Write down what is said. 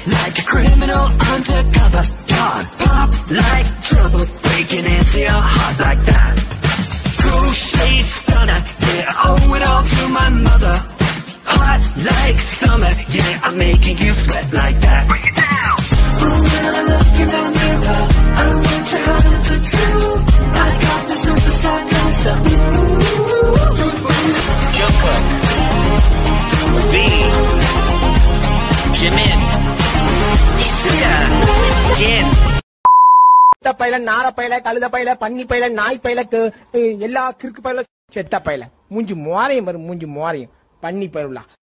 like a criminal undercover. Gone pop like trouble, breaking into your heart like that. Cool shade stunner, yeah, I owe it all to my mother. Hot like summer, yeah, I'm making you sweat like that. Bring it down. Oh, when I look in the mirror, I want your heart to true. I got the super psycho stuff. Jungkook, V, Jimin, Suga, Jin. பையில நார பையில கழுத பையில பன்னி பையில நாய் பையில எல்லா கிறுக்கு பையில செத்த பையில மூஞ்சி மோரையும் வரும் மூஞ்சி மோரையும் பண்ணி பயிரலாம்